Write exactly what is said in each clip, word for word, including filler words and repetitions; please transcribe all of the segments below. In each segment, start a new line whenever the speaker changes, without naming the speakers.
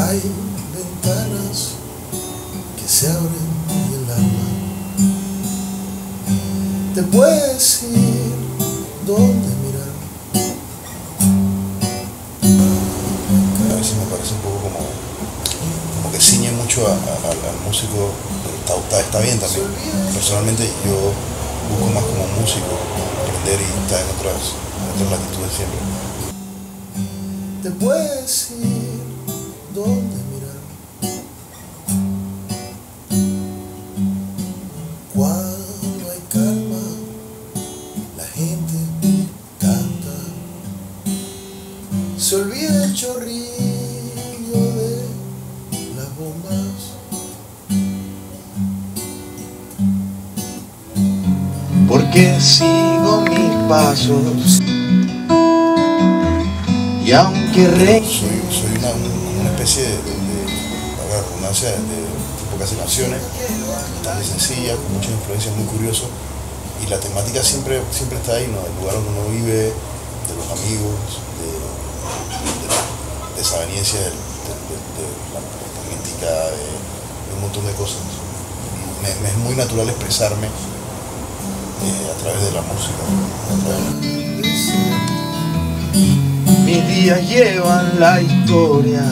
Hay ventanas que se abren y el alma te puedes decir dónde mirar.
A veces me parece un poco como, como que ciñe mucho a, a, al músico, pero está, está, está bien también. Personalmente yo busco más como músico, aprender y estar en otras, en otras latitudes siempre.
Te puedes decir dónde mirar. Cuando hay calma, la gente canta. Se olvida el chorrillo de las bombas.
Porque sigo mis pasos y aunque re... Soy, soy una, un, una especie de, de, de, de la redundancia, de, de tipo que hace canciones bastante sencillas, con muchas influencias, muy curioso, y la temática siempre, siempre está ahí, ¿no? El lugar donde uno vive, de los amigos, de, de, de esa veniencia de, de, de, de la política, de, de un montón de cosas. Y me, me es muy natural expresarme eh, a través de la música. Mis días llevan la historia.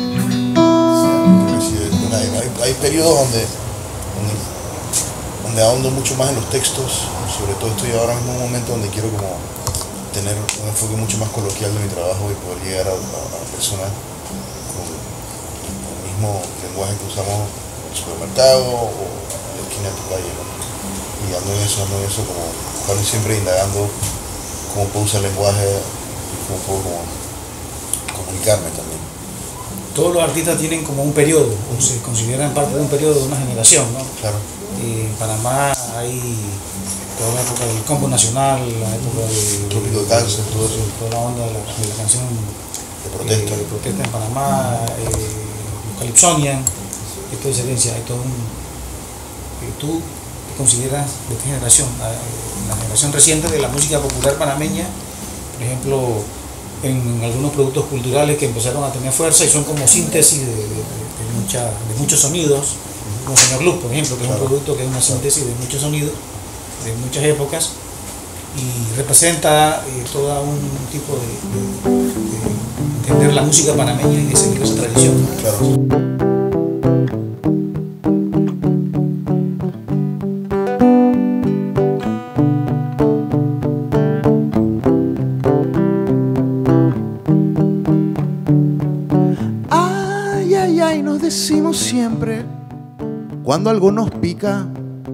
Hay, hay, hay periodos donde, donde, donde ahondo mucho más en los textos, sobre todo estoy ahora mismo en un momento donde quiero como tener un enfoque mucho más coloquial de mi trabajo y poder llegar a, a, a personas con, con el mismo lenguaje que usamos en el supermercado o en la esquina de tu calle, ¿no? Y ando en eso, ando en eso, como buscando y siempre indagando cómo puedo usar el lenguaje y cómo puedo como comunicarme también.
Todos los artistas tienen como un periodo, o se consideran parte de un periodo de una generación, ¿no?
Claro.
Eh, en Panamá hay toda la época del combo nacional, la época del
Trópico de Cáncer, todo eso.
Toda la onda de la, de la canción
de protesta.
Eh, de protesta en Panamá, eh, los Calypsonian, esto es herencia, hay todo un... Eh, tú te consideras de esta generación, la, la generación reciente de la música popular panameña, por ejemplo, en algunos productos culturales que empezaron a tener fuerza y son como síntesis de, de, de, de, mucha, de muchos sonidos, como Señor Luz, por ejemplo, que es claro. un producto que es una síntesis de muchos sonidos, de muchas épocas, y representa eh, todo un tipo de, de, de entender la música panameña y de seguir esa tradición.
Claro.
Decimos siempre cuando algo nos pica,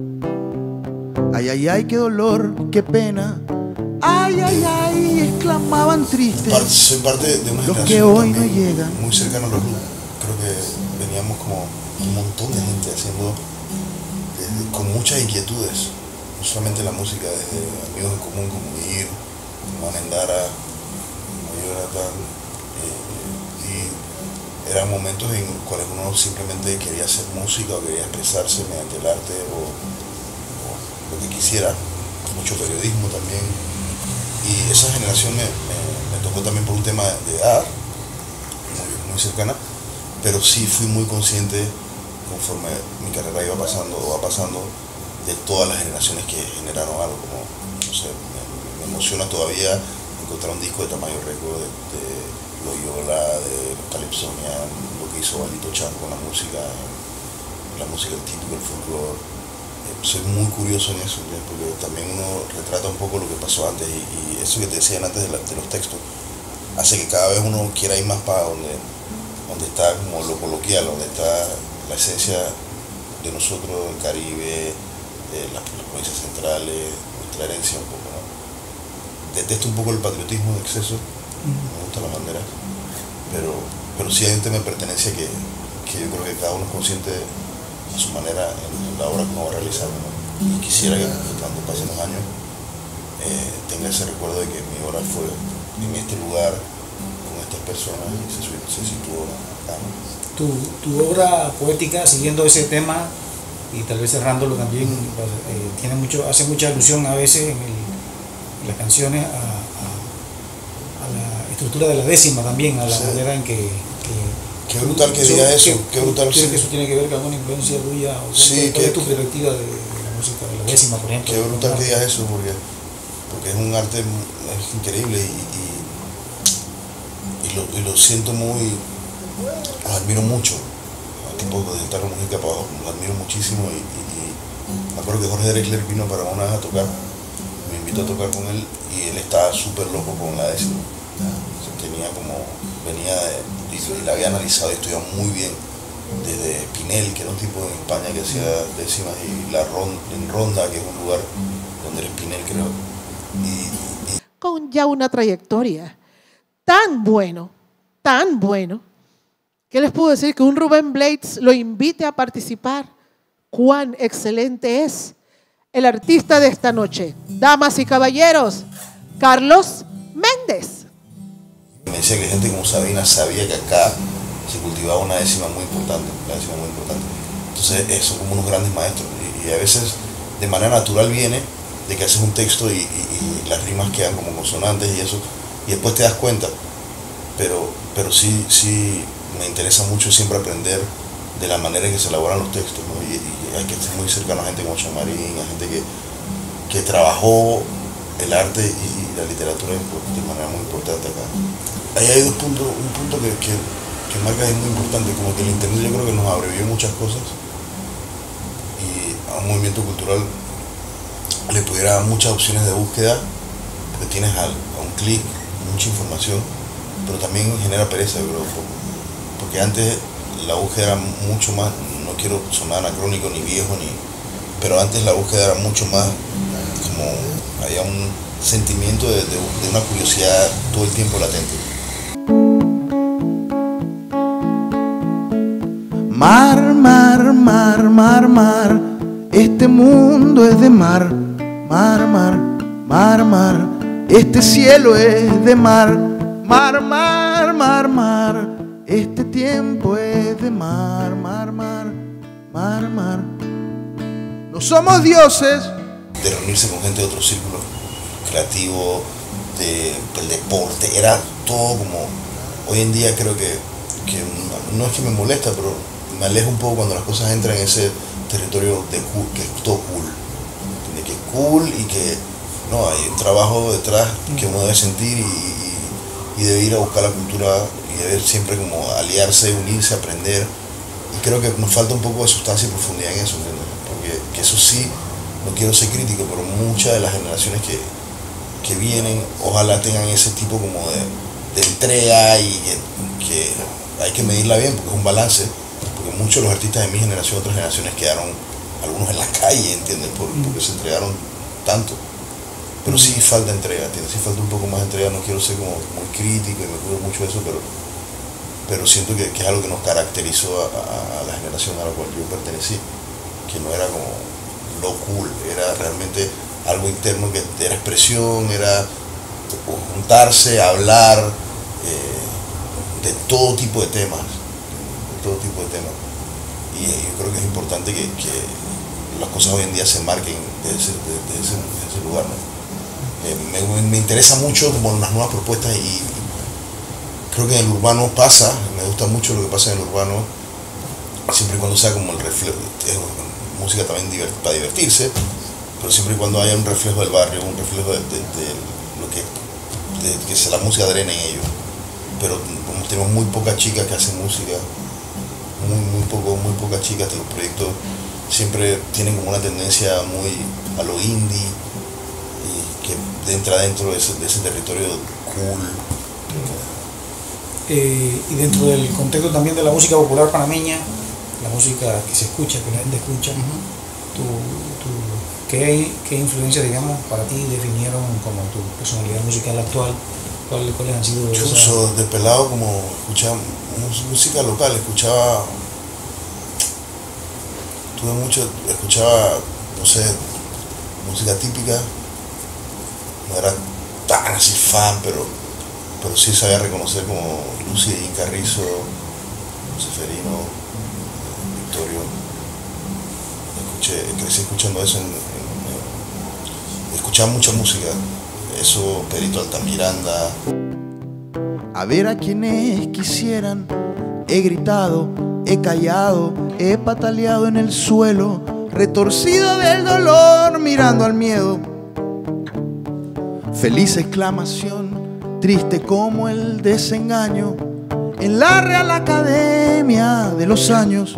ay, ay, ay, qué dolor, qué pena, ay, ay, ay, exclamaban tristes.
Parte, soy parte de una
los
generación
que hoy no llegan,
muy cercano a los Luz. Creo que veníamos como un montón de gente haciendo desde, con muchas inquietudes, no solamente la música, desde amigos en común como Ir, como Anendara, como Jonathan, eh, y eran momentos en los cuales uno simplemente quería hacer música o quería expresarse mediante el arte o, o lo que quisiera, mucho periodismo también. Y esa generación me, me, me tocó también por un tema de edad, muy, muy cercana, pero sí fui muy consciente conforme mi carrera iba pasando o va pasando de todas las generaciones que generaron algo, como, no sé, me, me emociona todavía encontrar un disco de Tamayo Records, de, de Loyola, de los Calypsonian, lo que hizo Balito Chan con la música, la música típica, el folclore. Eh, soy muy curioso en eso, ¿sí? Porque también uno retrata un poco lo que pasó antes y, y eso que te decían antes de, la, de los textos hace que cada vez uno quiera ir más para donde, donde está como lo coloquial, donde está la esencia de nosotros, el Caribe, eh, las, las provincias centrales, nuestra herencia un poco, ¿no? Detesto un poco el patriotismo de exceso. Me gusta la bandera, pero, pero sí hay un tema de pertenencia que, que yo creo que cada uno es consciente a su manera en, en la obra que uno va a realizar, ¿no? Y quisiera que cuando pasen los años eh, tenga ese recuerdo de que mi obra fue en este lugar, con estas personas y se, se situó acá, ¿no?
Tu, tu obra poética, siguiendo ese tema y tal vez cerrándolo también, eh, tiene mucho, hace mucha alusión a veces en, el, en las canciones a, a, a la estructura de la décima también, a la sí. manera en que, que
Qué brutal que diga eso,
¿Qué,
qué brutal.
¿Crees
Sí.
que eso tiene que ver con alguna influencia tuya? O
Sí,
¿cuál
que,
es tu
que,
perspectiva de, de la música de la décima, por ejemplo?
Qué brutal que digas eso, porque, porque es un arte es increíble y, y, y, lo, y lo siento muy, los admiro mucho. A tipos de guitarra música para abajo, los admiro muchísimo y, y, y me acuerdo que Jorge Drexler vino para una vez a tocar, me invitó a tocar con él y él estaba súper loco con la décima. O sea, tenía como, venía de, y, y la había analizado y estudiado muy bien desde Spinel, que era un tipo en España que hacía décimas, y la ronda, en Ronda, que es un lugar donde era Spinel, creo. Y, y
con ya una trayectoria tan bueno, tan bueno, que les puedo decir que un Rubén Blades lo invite a participar. Cuán excelente es el artista de esta noche. Damas y caballeros, Carlos Méndez.
me decía que gente como Sabina sabía que acá se cultivaba una décima muy importante, una décima muy importante. Entonces, eh, son como unos grandes maestros. Y, y a veces, de manera natural, viene de que haces un texto y, y, y las rimas quedan como consonantes y eso, y después te das cuenta. Pero, pero sí, sí me interesa mucho siempre aprender de la manera en que se elaboran los textos, ¿no? Y, y hay que estar muy cercano a gente como Chamarín, a gente que, que trabajó el arte y, y la literatura de manera muy importante acá. Ahí hay dos puntos, un punto que, que, que marca es muy importante, como que el internet yo creo que nos abrevió muchas cosas y a un movimiento cultural le pudiera dar muchas opciones de búsqueda, porque tienes a, a un clic mucha información, pero también genera pereza, yo creo, porque antes la búsqueda era mucho más, no quiero sonar anacrónico ni viejo, ni, pero antes la búsqueda era mucho más como, había un sentimiento de, de, de una curiosidad todo el tiempo latente.
Mar, mar, mar, mar, mar, este mundo es de mar, mar, mar, mar, mar, este cielo es de mar, mar, mar, mar, mar, este tiempo es de mar, mar, mar, mar, mar. No somos dioses.
De reunirse con gente de otro círculo creativo, de, del deporte, era todo como, hoy en día creo que, que no es que me molesta, pero me alejo un poco cuando las cosas entran en ese territorio de cool, que es todo cool, de que es cool y que no, hay un trabajo detrás que uno debe sentir y, y, y debe ir a buscar la cultura y debe siempre como aliarse, unirse, aprender, y creo que nos falta un poco de sustancia y profundidad en eso, ¿entiendes? Porque que eso sí, no quiero ser crítico, pero muchas de las generaciones que, que vienen, ojalá tengan ese tipo como de, de entrega y que, que hay que medirla bien porque es un balance, porque muchos de los artistas de mi generación, otras generaciones quedaron, algunos en la calle, ¿entiendes? Por, porque se entregaron tanto, pero sí falta entrega, ¿entiendes? Sí falta un poco más de entrega, no quiero ser como muy crítico y me cuido mucho de eso, pero, pero siento que, que es algo que nos caracterizó a, a, a la generación a la cual yo pertenecí, que no era como lo cool, era realmente algo interno que era expresión, era juntarse, hablar eh, de todo tipo de temas, de todo tipo de temas. Y eh, yo creo que es importante que, que las cosas hoy en día se marquen desde ese, desde ese, desde ese lugar, ¿no? Eh, me, me interesa mucho como las nuevas propuestas y creo que en el urbano pasa, me gusta mucho lo que pasa en el urbano, siempre y cuando sea como el reflejo, es música también divert, para divertirse, pero siempre y cuando haya un reflejo del barrio, un reflejo de, de, de lo que, de, que se, la música drene en ellos. Pero como tenemos muy pocas chicas que hacen música, muy, muy, poco, muy pocas chicas, los proyectos siempre tienen como una tendencia muy a lo indie, y que entra dentro de ese, de ese territorio cool.
Eh, y dentro del contexto también de la música popular panameña, la música que se escucha, que la gente escucha, uh-huh. tú, tú, ¿qué, ¿qué influencias, digamos, para ti definieron como tu personalidad musical actual? ¿Cuáles, cuáles han sido
Yo
esas?
uso de pelado como escuchaba música local, escuchaba, tuve mucho, escuchaba, no sé, música típica, no era tan así fan, pero, pero sí sabía reconocer como Lucy y Carrizo, Seferino, Victorio. Escuché, crecí escuchando eso, en, en, en, escuchaba mucha música, eso, Perito Altamiranda.
A ver a quienes quisieran He gritado, he callado, he pataleado en el suelo, retorcido del dolor mirando al miedo. Feliz exclamación, triste como el desengaño, en la Real Academia de los Años.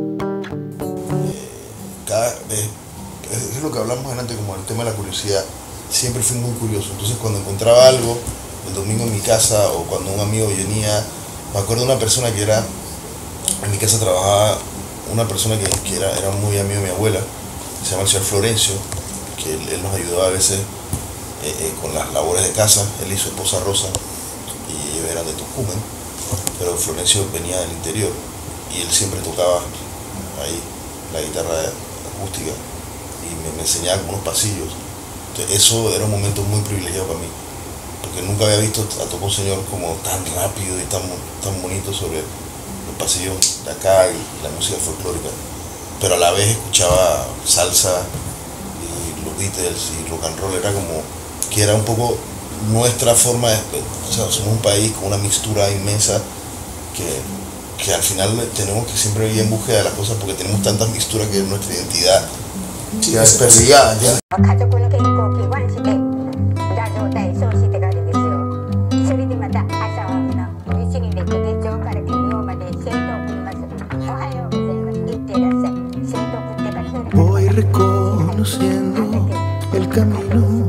Cada vez, es lo que hablamos antes, como el tema de la curiosidad. Siempre fui muy curioso, entonces cuando encontraba algo el domingo en mi casa o cuando un amigo venía, me acuerdo de una persona que era, en mi casa trabajaba una persona que, que era, era muy amigo de mi abuela, se llama el señor Florencio, que él, él nos ayudaba a veces eh, eh, con las labores de casa, él y su esposa Rosa, y ellos eran de Tucumán, pero Florencio venía del interior y él siempre tocaba ahí la guitarra acústica y me, me enseñaba como unos pasillos. Entonces, eso era un momento muy privilegiado para mí, porque nunca había visto a tocar un señor como tan rápido y tan, tan bonito sobre los pasillos de acá y la música folclórica, pero a la vez escuchaba salsa y los Beatles y rock and roll. Era como que era un poco nuestra forma de, o sea, somos un país con una mixtura inmensa que, que al final tenemos que siempre ir en búsqueda de las cosas porque tenemos tantas mixturas que nuestra identidad se ha desperdigada.
Voy reconociendo el camino.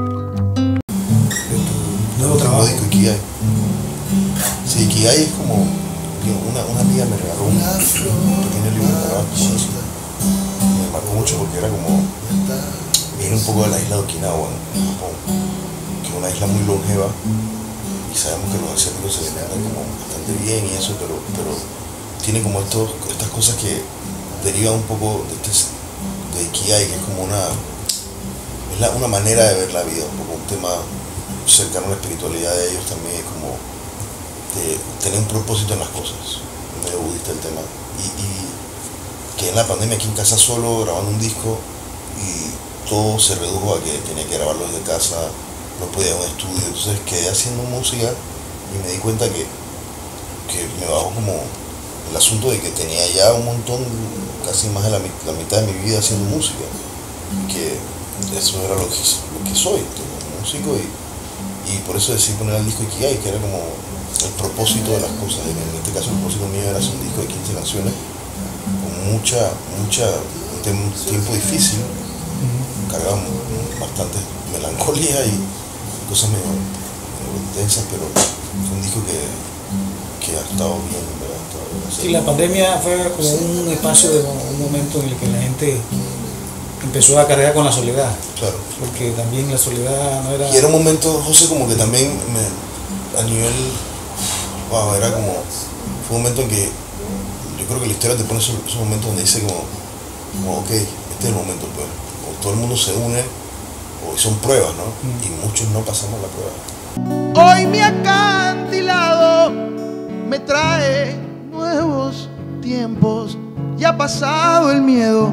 Nuevo trabajo de Ikigai. Sí, Ikigai es como una, una amiga me regaló un pequeño libro de trabajo como eso. Me marcó mucho porque era como viene un poco de la isla de Okinawa en Japón, que es una isla muy longeva y sabemos que los asiáticos se alimentan como bastante bien y eso, pero, pero tiene como estos, estas cosas que derivan un poco de, este, de Ikigai, que es como una es la, una manera de ver la vida, un poco un tema cercano a la espiritualidad de ellos también, es como de tener un propósito en las cosas, medio budista el tema, y, y que en la pandemia aquí en casa solo grabando un disco y todo se redujo a que tenía que grabarlo desde casa, no podía ir a un estudio, entonces quedé haciendo música y me di cuenta que, que me bajó como el asunto de que tenía ya un montón, casi más de la, la mitad de mi vida haciendo música, que eso era lo que, lo que soy, un músico, y, y por eso decidí poner el disco Ikigai, que era como el propósito de las cosas. En este caso el propósito mío era hacer un disco de quince canciones con mucha, mucha, un tiempo difícil, cargaba bastante melancolía y cosas medio, medio intensas, pero fue un disco que, que ha estado bien, ¿verdad?
Sí, la pandemia fue como un espacio, de un momento en el que la gente empezó a cargar con la soledad.
Claro.
Porque también la soledad no era...
Y era un momento, José, como que también me, a nivel, wow, era como, fue un momento en que yo creo que la historia te pone esos, esos momentos donde dice como, como, ok, este es el momento, pues, o todo el mundo se une, o son pruebas, ¿no? Mm. Y muchos no pasamos la prueba.
Hoy mi acantilado me trae nuevos tiempos, ya ha pasado el miedo.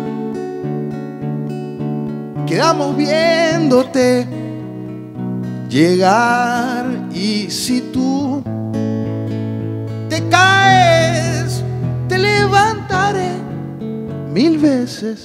Quedamos viéndote llegar y si tú te caes, te levantaré mil veces.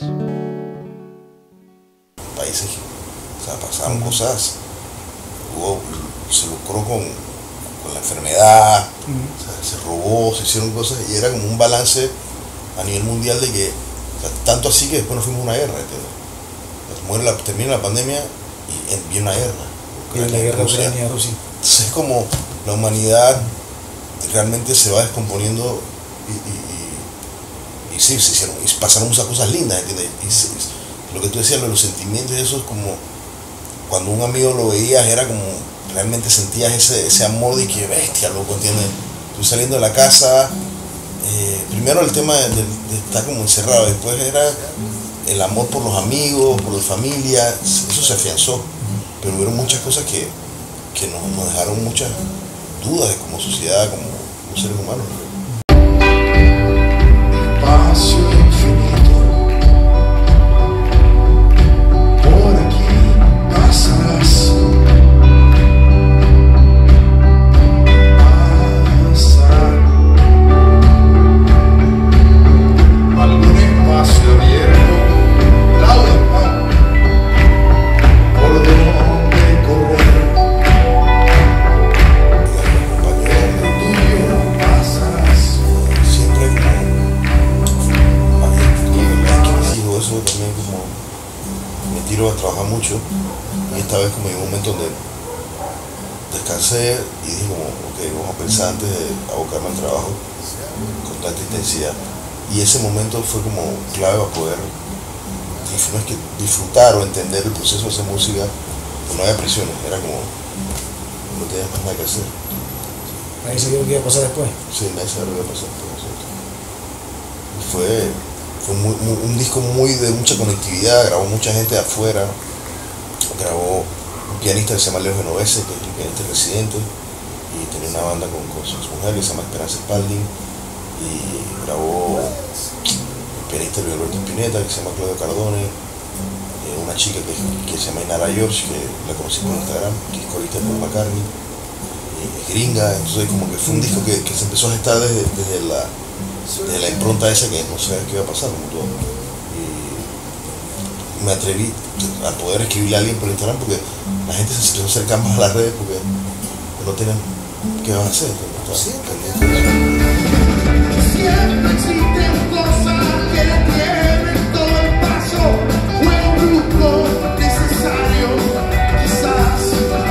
Países, o sea, pasaron cosas, hubo, se lucró con, con la enfermedad, uh-huh. o sea, se robó, se hicieron cosas y era como un balance a nivel mundial de que, o sea, tanto así que después nos fuimos a una guerra, ¿entiendes? Muere la, termina la pandemia y viene una guerra.
Ucrania, la guerra Ucrania-Rusia.
Entonces es como la humanidad realmente se va descomponiendo y, y, y, y sí, se hicieron, y pasaron muchas cosas lindas, ¿entiendes? Y se, lo que tú decías, los sentimientos de eso es como cuando un amigo lo veías, era como realmente sentías ese, ese amor de que bestia, loco, ¿entiendes? Estoy saliendo de la casa, eh, primero el tema de, de, de estar como encerrado, después era el amor por los amigos, por la familia, eso se afianzó, pero hubo muchas cosas que, que nos, nos dejaron muchas dudas de como sociedad, como, como seres humanos.
Espacio infinito, por aquí pasarás, pasarás.
mucho, y esta vez como llegó un momento donde descansé y dije como, ok, vamos a pensar antes de abocarme al trabajo con tanta intensidad. Y ese momento fue como clave para poder, no es que disfrutar o entender el proceso de hacer música, pues no había presiones, era como, no tenías más nada que hacer.
Ahí se vio lo que iba a pasar después.
Sí, nadie sabía lo que iba a pasar después. Y fue, fue muy, muy, un disco muy de mucha conectividad, grabó mucha gente de afuera, grabó un pianista que se llama Leo Genovese, que es un pianista residente, y tenía una banda con, con su mujer que se llama Esperanza Spalding, y grabó el pianista Luis Alberto Spinetta, que se llama Claudio Cardone, eh, una chica que, que se llama Inara George, que la conocí por Instagram, que es corista de Paul McCartney, es gringa, entonces como que fue un disco que, que se empezó a gestar desde, desde, la, desde la impronta esa que no sabía qué iba a pasar, como todo. Y me atreví a poder escribirle a alguien por Instagram porque la gente se empezó a acercar más a las redes porque no tienen qué van a hacer.
Siempre existen cosas que tienen todo el paso, fue un grupo necesario, quizás.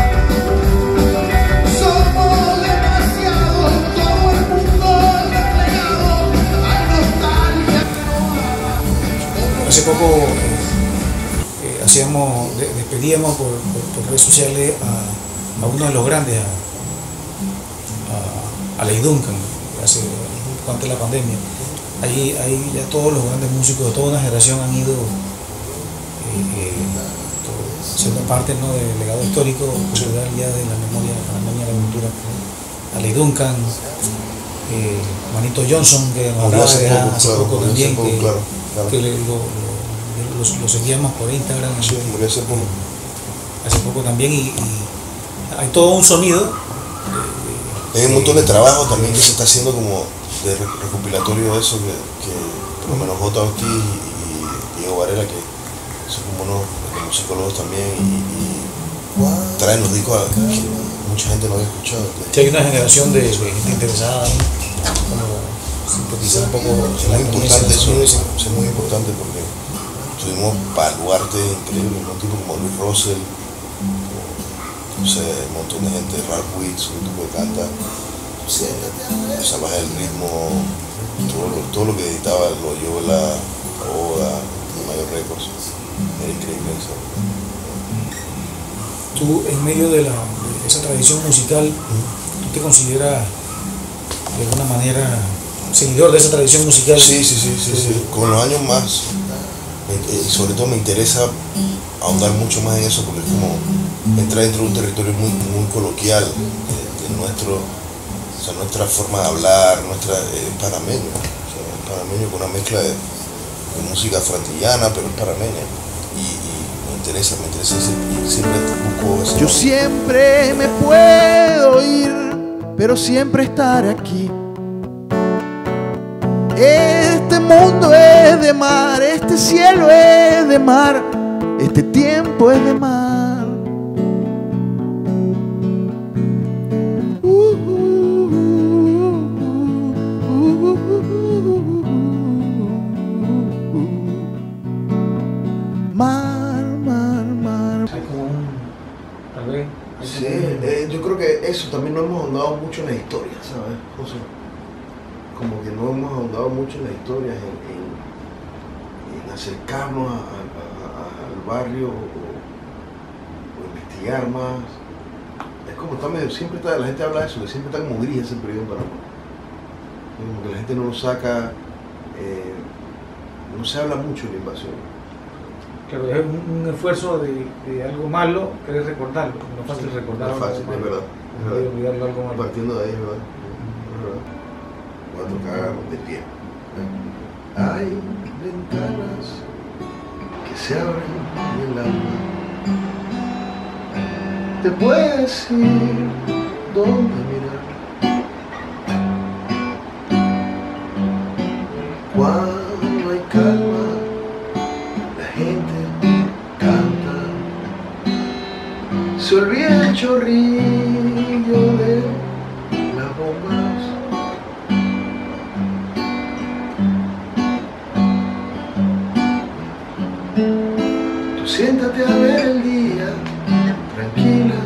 Somos demasiados, todo el mundo replegado, hay nostalgia.
Hace poco eh, eh, hacíamos, de- despedíamos por, por- por redes sociales a, a uno de los grandes, a, a, a Leigh Duncan, hace poco antes de la pandemia. Ahí, ahí ya todos los grandes músicos de toda una generación han ido eh, eh, todo- siendo parte, ¿no?, del legado histórico cultural ya de la memoria, la memoria de la cultura. A Leigh Duncan, eh, Manito Johnson, que nos
Murió
hablaba
hace
de
poco,
hace
claro,
poco
murió hace
también,
poco,
que,
claro, claro.
que le- lo, lo- lo- lo seguíamos por Instagram.
Sí, murió hace poco.
Hace poco también, y, y hay todo un sonido.
Hay un montón de trabajo también que se está haciendo como de re- recopilatorio de eso, que, que por lo menos J. Ortiz y, y Diego Varela, que son como unos como psicólogos también, y, y traen los discos a, que mucha gente no había escuchado. que-
Si hay una generación de, de gente interesada en como sintetizar un poco
Es
la
muy
experiencia
importante
del
eso,
sonido
es
ese.
es muy importante porque tuvimos baluartes increíbles, un tipo como Luis Russell, como, no sé, un montón de gente, Ralph Weeks, un tipo que canta, Salvaje del Ritmo, todo lo, todo lo que editaba Loyola, Oda, Mayor Records, era increíble eso.
Tú, en medio de, la, de esa tradición musical, ¿tú te consideras de alguna manera seguidor de esa tradición musical?
Sí, sí, sí, sí, sí. Con los años más, me- eh, sobre todo me interesa ahondar mucho más en eso porque es como entrar dentro de un territorio muy, muy coloquial de, de nuestro, o sea, nuestra forma de hablar, nuestra eh, es panameño, o sea, es panameño con una mezcla de, de música frantillana, pero es panameña. Y, y me interesa, me interesa y siempre busco eso.
Yo siempre me puedo ir, pero siempre estar aquí. Este mundo es de mar, este cielo es de mar, este tiempo es de mar. Uh, uh, uh, uh, uh. Mar, mar, mar.
Hay como un, tal vez, hay
Sí,
como un-
eh, yo creo que eso también no hemos ahondado mucho en la historia, ¿sabes, José? Como que no hemos ahondado mucho en la historia, en, en- en acercarnos a- a- a- al barrio o, o investigar más. Es como está medio, siempre está, la gente habla de eso, que siempre está como gris ese periodo en Panamá. Como que la gente no lo saca, eh, no se habla mucho de la invasión.
Claro, es un, un esfuerzo de, de algo malo, querer recordarlo. No es fácil recordar
No es
algo
fácil,
malo.
es verdad.
No
Es
puede
verdad.
olvidarlo algo malo.
Partiendo de ahí, es verdad. Es verdad. Voy a tocar de pie. Hay ventanas que se abren en el alma. Te puedes ir donde mirar. Cuando hay calma, la gente canta. Se olvida el chorrillo de las bombas. Tú Siéntate a ver el día, tranquila.